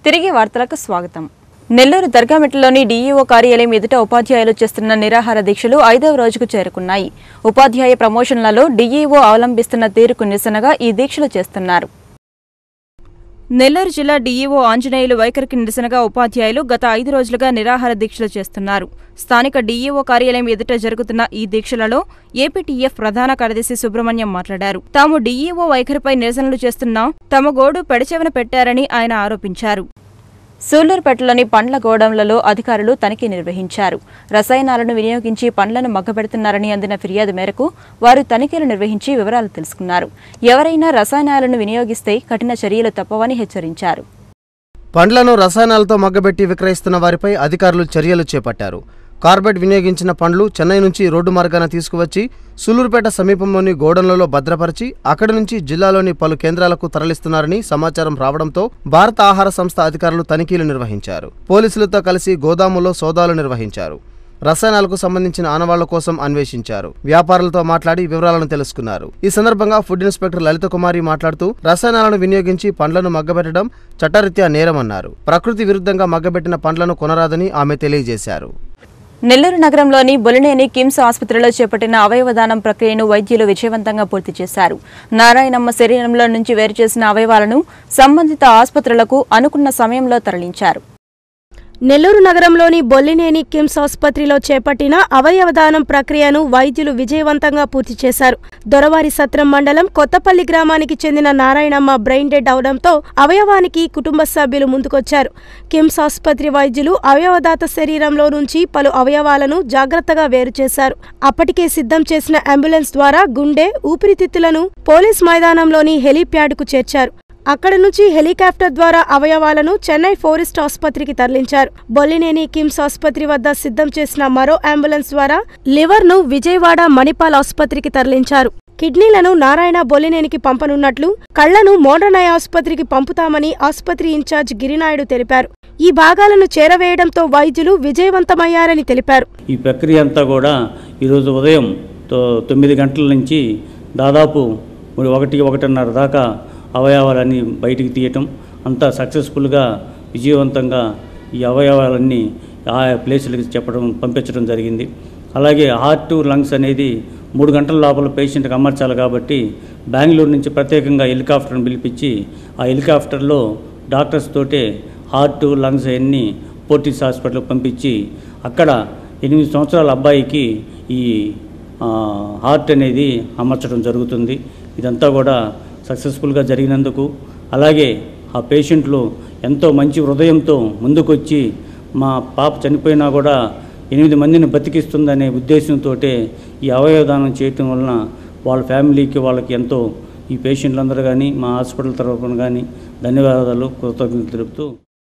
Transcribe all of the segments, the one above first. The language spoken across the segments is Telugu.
తిరిగి వార్తలకు స్వాగతం. నెల్లూరు దర్గామిట్లలోని డీఈఓ కార్యాలయం ఎదుట ఉపాధ్యాయులు చేస్తున్న నిరాహార దీక్షలు 5వ రోజుకు చేరుకున్నాయి. ఉపాధ్యాయ ప్రమోషన్లలో డీఈఓ అవలంబిస్తున్న తీరుకు నిరసనగా ఈ దీక్షలు చేస్తున్నారు. నెల్లూరు జిల్లా డీఈఓ ఆంజనేయులు వైఖరికి నిరసనగా ఉపాధ్యాయులు గత 5 రోజులుగా నిరాహార దీక్షలు చేస్తున్నారు. స్థానిక డీఈఓ కార్యాలయం ఎదుట జరుగుతున్న ఈ దీక్షలలో ఏపీటీఎఫ్ ప్రధాన కార్యదర్శి సుబ్రహ్మణ్యం మాట్లాడారు. తాము డీఈఓ వైఖరిపై నిరసనలు చేస్తున్నా తమ గోడు పెడచెవిన పెట్టారని ఆయన ఆరోపించారు. సూళ్లూరుపేటలోని పండ్ల గోడౌన్లలో అధికారులు తనిఖీ నిర్వహించారు. రసాయనాలను వినియోగించి పండ్లను మగ్గబెడుతున్నారని అందిన ఫిర్యాదు మేరకు వారు తనిఖీలు నిర్వహించి వివరాలు తెలుసుకున్నారు. ఎవరైనా రసాయనాలను వినియోగిస్తే కఠిన చర్యలు తప్పవని హెచ్చరించారు. పండ్లను రసాయనాలతో మగ్గబెట్టి విక్రయిస్తున్న వారిపై అధికారులు చర్యలు చేపట్టారు. కార్బైడ్ వినియోగించిన పండ్లు చెన్నై నుంచి రోడ్డు మార్గాన తీసుకువచ్చి సూళ్లూరుపేట సమీపంలోని గోడౌన్లలో భద్రపరిచి అక్కడి నుంచి జిల్లాలోని పలు కేంద్రాలకు తరలిస్తున్నారని సమాచారం రావడంతో భారత ఆహార సంస్థ అధికారులు తనిఖీలు నిర్వహించారు. పోలీసులతో కలిసి గోదాములో సోదాలు నిర్వహించారు. రసాయనాలకు సంబంధించిన ఆనవాళ్ల కోసం అన్వేషించారు. వ్యాపారులతో మాట్లాడి వివరాలను తెలుసుకున్నారు. ఈ సందర్భంగా ఫుడ్ ఇన్స్పెక్టర్ లలిత కుమారి మాట్లాడుతూ రసాయనాలను వినియోగించి పండ్లను మగ్గబెట్టడం చట్టరీత్యా నేరమన్నారు. ప్రకృతి విరుద్ధంగా మగ్గబెట్టిన పండ్లను కొనరాదని ఆమె తెలియజేశారు. నెల్లూరు నగరంలోని బొలినేని కిమ్స్ ఆసుపత్రిలో చేపట్టిన అవయవదానం ప్రక్రియను వైద్యులు విజయవంతంగా పూర్తి చేశారు. నారాయణమ్మ శరీరంలో నుంచి వేరు చేసిన అవయవాలను సంబంధిత ఆసుపత్రులకు అనుకున్న సమయంలో తరలించారు. నెల్లూరు నగరంలోని బొల్లినేని కిమ్స్ ఆసుపత్రిలో చేపట్టిన అవయవదానం ప్రక్రియను వైద్యులు విజయవంతంగా పూర్తి చేశారు. దొరవారి సత్రం మండలం కొత్తపల్లి గ్రామానికి చెందిన నారాయణమ్మ బ్రెయిన్ డెడ్ అవడంతో అవయవానికి కుటుంబ సభ్యులు ముందుకొచ్చారు. కిమ్స్ ఆసుపత్రి వైద్యులు అవయవదాత శరీరంలో నుంచి పలు అవయవాలను జాగ్రత్తగా వేరు చేశారు. అప్పటికే సిద్ధం చేసిన అంబులెన్స్ ద్వారా గుండె, ఊపిరితిత్తులను పోలీస్ మైదానంలోని హెలీప్యాడ్కు చేర్చారు. అక్కడ నుంచి హెలికాప్టర్ ద్వారా అవయవాలను చెన్నై ఫోరెస్ట్ ఆసుపత్రికి తరలించారు. బొల్లినేని కిమ్స్ ఆసుపత్రి వద్ద సిద్ధం చేసిన మరో అంబులెన్స్ ద్వారా లివర్ను విజయవాడ మణిపాల్ ఆసుపత్రికి తరలించారు. కిడ్నీలను నారాయణ బొల్లినేనికి పంపనున్నట్లు, కళ్లను మోడర్న్ ఆసుపత్రికి పంపుతామని ఆసుపత్రి ఇన్ఛార్జ్ గిరినాయుడు తెలిపారు. ఈ భాగాలను చేరవేయడంతో వైద్యులు విజయవంతమయ్యారని తెలిపారు. ఈ ప్రక్రియ అంతా కూడా ఈరోజు ఉదయం 9 గంటల నుంచి దాదాపు 1-1:30 దాకా అవయవాలన్నీ బయటికి తీయటం అంతా సక్సెస్ఫుల్గా విజయవంతంగా ఈ అవయవాలన్నీ ఆ ప్లేసులకి పంపించడం జరిగింది. అలాగే హార్ట్ లంగ్స్ అనేది 3 గంటల లోపల పేషెంట్కి అమర్చాలి కాబట్టి బెంగళూరు నుంచి ప్రత్యేకంగా హెలికాప్టర్ని పిలిపించి ఆ హెలికాప్టర్లో డాక్టర్స్ తోటే హార్ట్ లంగ్స్ అన్నీ పోర్టిస్ హాస్పిటల్కి పంపించి అక్కడ 8 సంవత్సరాల అబ్బాయికి ఈ హార్ట్ అనేది అమర్చడం జరుగుతుంది. ఇదంతా కూడా సక్సెస్ఫుల్గా జరిగినందుకు, అలాగే ఆ పేషెంట్లు ఎంతో మంచి హృదయంతో ముందుకొచ్చి మా పాప చనిపోయినా కూడా 8 మందిని బతికిస్తుందనే ఉద్దేశంతో ఈ అవయవదానం చేయటం వలన వాళ్ళ ఫ్యామిలీకి వాళ్ళకి ఎంతో ఈ పేషెంట్లందరూ కానీ మా హాస్పిటల్ తరఫున కానీ ధన్యవాదాలు, కృతజ్ఞతలు తెలుపుతూ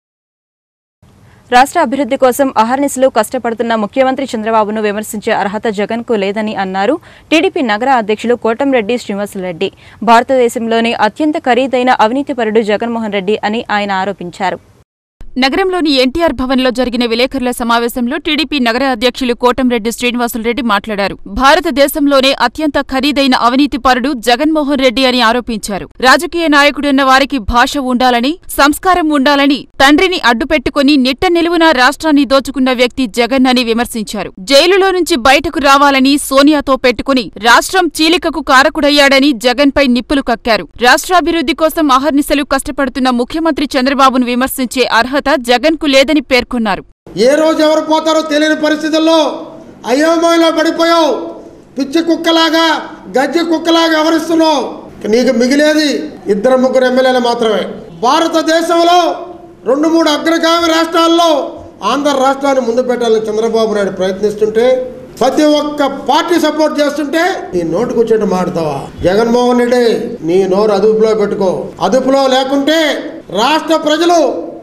రాష్ట్ర అభివృద్ధి కోసం అహర్నిశలు కష్టపడుతున్న ముఖ్యమంత్రి చంద్రబాబును విమర్శించే అర్హత జగన్కు లేదని అన్నారు టీడీపీ నగర అధ్యక్షులు కోటంరెడ్డి శ్రీనివాసరెడ్డి. భారతదేశంలోనే అత్యంత ఖరీదైన అవినీతిపరుడు జగన్మోహన్ రెడ్డి అని ఆయన ఆరోపించారు. నగరంలోని ఎన్టీఆర్ భవన్లో జరిగిన విలేకరుల సమావేశంలో టీడీపీ నగర అధ్యక్షులు కోటంరెడ్డి శ్రీనివాసులరెడ్డి మాట్లాడారు. భారతదేశంలోనే అత్యంత ఖరీదైన అవినీతిపరుడు జగన్మోహన్ రెడ్డి అని ఆరోపించారు. రాజకీయ నాయకుడున్న వారికి భాష ఉండాలని, సంస్కారం ఉండాలని తండ్రిని అడ్డుపెట్టుకుని నిట్ట నిలువునా రాష్ట్రాన్ని దోచుకున్న వ్యక్తి జగన్ అని విమర్శించారు. జైలులో నుంచి బయటకు రావాలని సోనియాతో పెట్టుకుని రాష్ట్రం చీలికకు కారకుడయ్యాడని జగన్పై నిప్పులు కక్కారు. రాష్ట్రాభివృద్ధి కోసం అహర్నిశలు కష్టపడుతున్న ముఖ్యమంత్రి చంద్రబాబును విమర్శించే అర్హత జగన్కు లేదని పేర్కొన్నారు. ఏ రోజు ఎవరు పోతారో తెలియని పరిస్థితుల్లో అయోమయంలో పడిపోయావు. పిచ్చి కుక్కలాగా, గజ్జి కుక్కలాగా వ్యవహరిస్తున్నావు. నీకు మిగిలేది 2-3 ఎమ్మెల్యేలు మాత్రమే. భారతదేశంలో 2-3 అగ్రగామి రాష్ట్రాల్లో ఆంధ్ర రాష్ట్రాన్ని ముందు పెట్టాలని చంద్రబాబు నాయుడు ప్రయత్నిస్తుంటే, ప్రతి ఒక్క పార్టీ సపోర్ట్ చేస్తుంటే నీ నోటుకు వచ్చేట్టు మాడతావా? జగన్మోహన్ రెడ్డి, నీ నోరు అదుపులో పెట్టుకో. అదుపులో లేకుంటే రాష్ట్ర ప్రజలు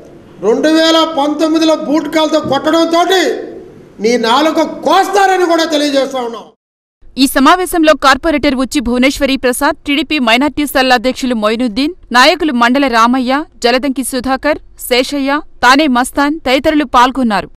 2019లో బూట్కాలతో కొట్టడంతో నీ నాలుక కోస్తారని కూడా తెలియజేస్తా ఉన్నాం. ఈ సమావేశంలో corporator Uchi Bhuvaneswari Prasad, TDP minority cell అధ్యక్షులు మొయినుద్దీన్, నాయకులు మండల రామయ్య, జలదంకి సుధాకర్, శేషయ్య, తానే మస్తాన్ తదితరులు పాల్గొన్నారు.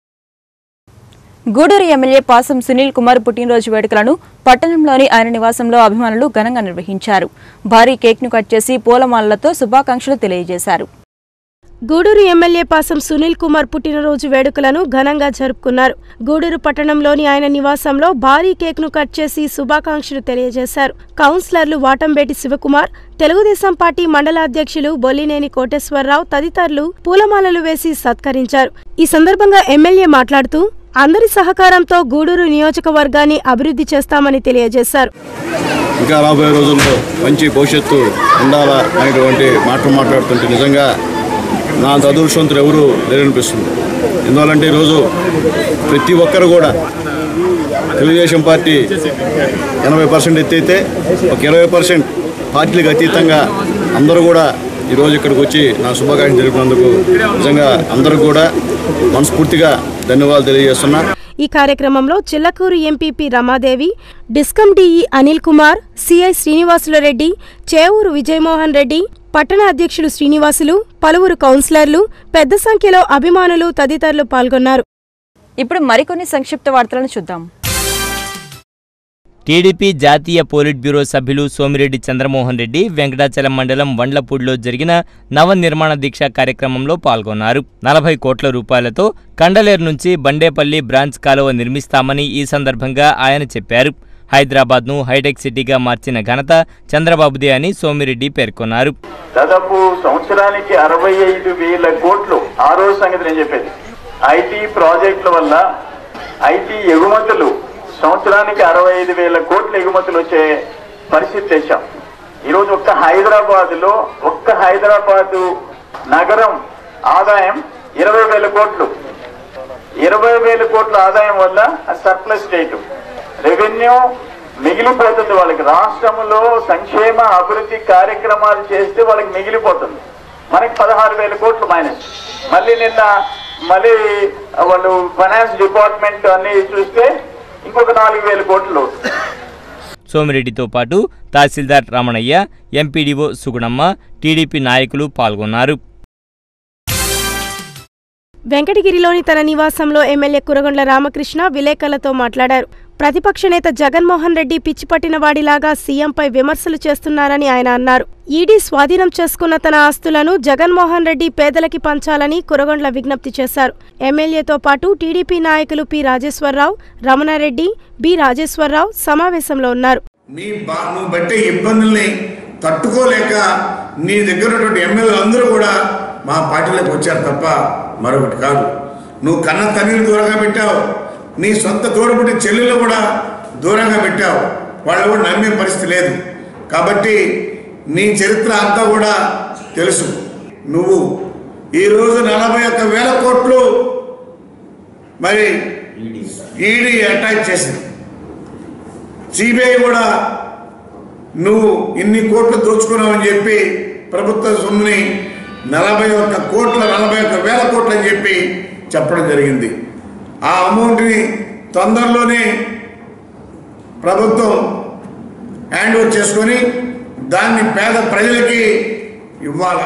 గూడూరు ఎమ్మెల్యే పాసం సునీల్ కుమార్ పుట్టినరోజు వేడుకలను పట్టణంలోని ఆయన నివాసంలో అభిమానులు ఘనంగా నిర్వహించారు. భారీ కేక్ను కట్ చేసి పూలమాలలతో శుభాకాంక్షలు తెలియజేశారు. గూడూరు ఎమ్మెల్యే పాసం సునీల్ కుమార్ పుట్టినరోజు వేడుకలను ఘనంగా జరుపుకున్నారు. గూడూరు పట్టణంలోని ఆయన నివాసంలో భారీ కేక్ను కట్ చేసి శుభాకాంక్షలు తెలియజేశారు. కౌన్సిలర్లు వాటంబేటి శివకుమార్, తెలుగుదేశం పార్టీ మండల అధ్యక్షులు బొల్లినేని కోటేశ్వరరావు తదితరులు పూలమాలలు వేసి సత్కరించారు. ఈ సందర్భంగా ఎమ్మెల్యే మాట్లాడుతూ అందరి సహకారంతో గూడూరు నియోజకవర్గాన్ని అభివృద్ధి చేస్తామని తెలియజేశారు. ఇంకా రాబోయే రోజుల్లో మంచి భవిష్యత్తు ఉండాలా అనేటువంటి మాటలు మాట్లాడుతుంటే నిజంగా నా అదృష్టవంతులు ఎవరు లేరనిపిస్తుంది. ఎందువల్లంటే ఈరోజు ప్రతి ఒక్కరు కూడా తెలుగుదేశం పార్టీ 80% ఎత్తైతే ఒక 20% పార్టీలకు అతీతంగా అందరూ కూడా ఈరోజు ఇక్కడికి వచ్చి నా శుభాకాంక్షలు తెలిపినందుకు నిజంగా అందరూ కూడా మనస్ఫూర్తిగా ధన్యవాదాలు తెలియజేస్తున్నా. ఈ కార్యక్రమంలో Chillakuru MPP Ramadevi, discom DE Anil Kumar, CI Srinivasula Reddy, Chevuru Vijayamohan Reddy, పట్టణ అధ్యక్షులు శ్రీనివాసులు, పలువురు కౌన్సిలర్లు, పెద్ద సంఖ్యలో అభిమానులు తదితరులు పాల్గొన్నారు. ఇప్పుడు మరికొన్ని సంక్షిప్త వార్తలను చూద్దాం. టీడీపీ జాతీయ పోలిట్ బ్యూరో సభ్యులు సోమిరెడ్డి చంద్రమోహన్ రెడ్డి వెంకటాచలం మండలం వండ్లపూడిలో జరిగిన నవనిర్మాణ దీక్ష కార్యక్రమంలో పాల్గొన్నారు. 40 కోట్ల రూపాయలతో కండలేరు నుంచి బండేపల్లి బ్రాంచ్ కాలువ నిర్మిస్తామని ఈ సందర్భంగా ఆయన చెప్పారు. హైదరాబాద్ను హైటెక్ సిటీగా మార్చిన ఘనత చంద్రబాబుదే అని సోమిరెడ్డి పేర్కొన్నారు. దాదాపు సంవత్సరానికి 65,000 కోట్లు ఆ రోజు సంగతి నేను చెప్పేది. ఐటీ ప్రాజెక్టుల వల్ల ఐటీ ఎగుమతులు సంవత్సరానికి 65,000 కోట్ల ఎగుమతులు వచ్చే పరిస్థితి తెచ్చాం. ఈరోజు ఒక్క హైదరాబాదు నగరం ఆదాయం 20,000 కోట్లు. 20,000 కోట్ల ఆదాయం వల్ల సర్ప్లస్ స్టేట్ రెవెన్యూ మిగిలిపోతుంది. వాళ్ళకి రాష్ట్రంలో సంక్షేమ అభివృద్ధి కార్యక్రమాలు చేస్తే వాళ్ళకి మిగిలిపోతుంది. మనకి 16,000 కోట్లు మైనస్. మళ్ళీ వాళ్ళు ఫైనాన్స్ డిపార్ట్మెంట్ అన్ని చూస్తే ఇంకొక 4,000 కోట్లు. సోమిరెడ్డితో పాటు తహసీల్దార్ రమణయ్య, ఎంపీడీఓ సుగుణమ్మ, టీడీపీ నాయకులు పాల్గొన్నారు. వెంకటగిరిలోని తన నివాసంలో ఎమ్మెల్యే కురగొండ్ల రామకృష్ణ విలేకరులతో మాట్లాడారు. ప్రతిపక్ష నేత జగన్మోహన్ రెడ్డి పిచ్చిపట్టిన వాడిలాగా సీఎంపై విమర్శలు చేస్తున్నారని ఆయన అన్నారు. ఈడీ స్వాధీనం చేసుకున్న తన ఆస్తులను జగన్మోహన్ రెడ్డి పేదలకి పంచాలని కురగొండ్ల విజ్ఞప్తి చేశారు. ఎమ్మెల్యేతో పాటు టీడీపీ నాయకులు పి రాజేశ్వరరావు, రమణారెడ్డి, బి రాజేశ్వరరావు సమావేశంలో ఉన్నారు. నువ్వు బట్టే ఇబ్బందుల్ని తట్టుకోలేక నీ దగ్గర ఉన్నటువంటి ఎమ్మెల్యేలు అందరూ కూడా మా పార్టీలోకి వచ్చారు తప్ప మరొకటి కాదు. నువ్వు కన్న తల్లిని దూరంగా పెట్టావు, నీ సొంత దూరపుట్టి చెల్లెలు కూడా దూరంగా పెట్టావు. వాళ్ళు కూడా నమ్మే పరిస్థితి లేదు. కాబట్టి నీ చరిత్ర అంతా కూడా తెలుసు. నువ్వు ఈరోజు 41,000 కోట్లు మరి ఈడీ అటాక్ చేసింది. సిబిఐ కూడా నువ్వు ఇన్ని కోట్లు దోచుకున్నావని చెప్పి ప్రభుత్వ సొమ్ముని 41,000 కోట్లు అని చెప్పి చెప్పడం జరిగింది. ఆ అమౌంట్ని తొందరలోనే ప్రభుత్వం హ్యాండ్ ఓవర్ చేసుకొని దాన్ని పేద ప్రజలకి ఇవ్వాలా.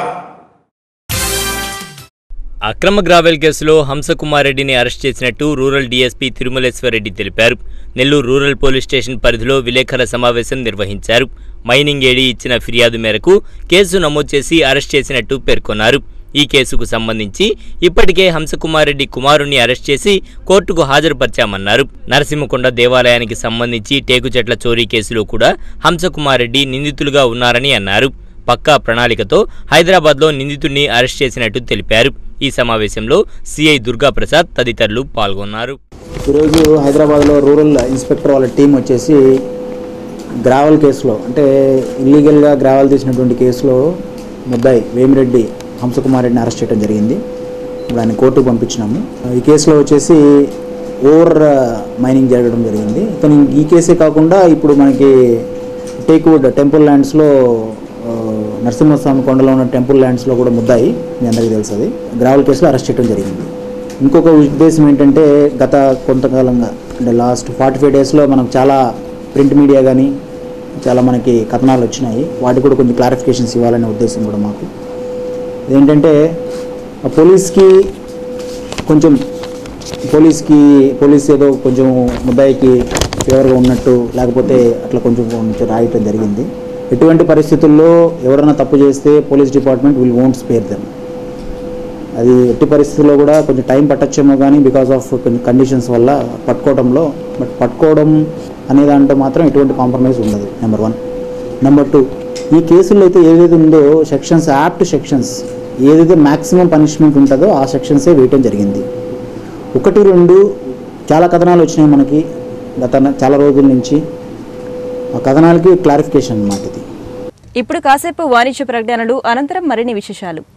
అక్రమ గ్రావెల్ కేసులో హంసకుమార్ రెడ్డిని అరెస్ట్ చేసినట్టు రూరల్ డీఎస్పీ తిరుమలేశ్వరరెడ్డి తెలిపారు. నెల్లూరు రూరల్ పోలీస్ స్టేషన్ పరిధిలో విలేకరుల సమావేశం నిర్వహించారు. మైనింగ్ ఏడీ ఇచ్చిన ఫిర్యాదు మేరకు కేసు నమోదు చేసి అరెస్ట్ చేసినట్టు పేర్కొన్నారు. ఈ కేసుకు సంబంధించి ఇప్పటికే హంసకుమార్ రెడ్డి కుమారుణ్ణి అరెస్ట్ చేసి కోర్టుకు హాజరుపరిచామన్నారు. నరసింహకొండ దేవాలయానికి సంబంధించి టేకు చెట్ల చోరీ కేసులో కూడా హంసకుమార్ రెడ్డి నిందితులుగా ఉన్నారని అన్నారు. పక్కా ప్రణాళికతో హైదరాబాద్లో నిందితుడిని అరెస్ట్ చేసినట్టు తెలిపారు. ఈ సమావేశంలో సిఐ దుర్గాప్రసాద్ తదితరులు పాల్గొన్నారు. ఈరోజు హైదరాబాద్లో రూరల్ ఇన్స్పెక్టర్ వాళ్ళ టీం వచ్చేసి గ్రావెల్ కేసులో అంటే ఇల్లీగల్గా గ్రావెల్ తీసినటువంటి కేసులో ముద్దాయి వేమిరెడ్డి హంసకుమార్ రెడ్డిని అరెస్ట్ చేయడం జరిగింది. ఇప్పుడు ఆయన కోర్టుకు పంపించినాము. ఈ కేసులో వచ్చేసి ఓవర్ మైనింగ్ జరగడం జరిగింది. కానీ ఈ కేసే కాకుండా ఇప్పుడు మనకి టేక్వుడ్ టెంపుల్ ల్యాండ్స్లో నరసింహస్వామి కొండలో ఉన్న టెంపుల్ ల్యాండ్స్లో కూడా ముద్దాయి, మీ అందరికీ తెలుసు, అది గ్రావెల్ కేసులో అరెస్ట్ చేయడం జరిగింది. ఇంకొక ఉద్దేశం ఏంటంటే గత కొంతకాలంగా అంటే లాస్ట్ 45 డేస్లో మనకు చాలా ప్రింట్ మీడియా కానీ చాలా మనకి కథనాలు వచ్చినాయి. వాటికి కూడా కొంచెం క్లారిఫికేషన్స్ ఇవ్వాలనే ఉద్దేశం కూడా మాకు. ఏంటంటే పోలీస్ ఏదో కొంచెం ముద్దాయికి ఫేవర్గా ఉన్నట్టు లేకపోతే అట్లా కొంచెం రాయటం జరిగింది. ఎటువంటి పరిస్థితుల్లో ఎవరైనా తప్పు చేస్తే police department will won't spare them. అది ఎట్టి పరిస్థితుల్లో కూడా కొంచెం టైం పట్టచ్చేమో కానీ బికాస్ ఆఫ్ కొన్ని కండిషన్స్ వల్ల పట్టుకోవడంలో, బట్ పట్టుకోవడం అనే దాంట్లో మాత్రం ఎటువంటి కాంప్రమైజ్ ఉండదు. నెంబర్ 1. నెంబర్ 2, ఈ కేసుల్లో అయితే ఏదైతే ఉందో సెక్షన్స్, యాప్ట్ సెక్షన్స్ ఏదైతే మ్యాక్సిమం పనిష్మెంట్ ఉంటుందో ఆ సెక్షన్సే వేయటం జరిగింది. 1, 2 చాలా కథనాలు వచ్చినాయి మనకి గత చాలా రోజుల నుంచి. ఆ కథనాలకి క్లారిఫికేషన్ అన్నమాట ఇది. ఇప్పుడు కాసేపు వాణిజ్య ప్రకటనలు, అనంతరం మరిన్ని విశేషాలు.